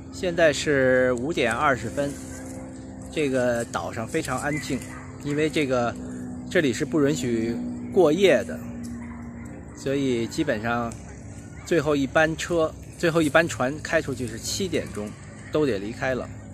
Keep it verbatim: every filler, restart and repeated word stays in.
现在是五点二十分，这个岛上非常安静，因为这个这里是不允许过夜的，所以基本上最后一班车、最后一班船开出去是七点钟，都得离开了。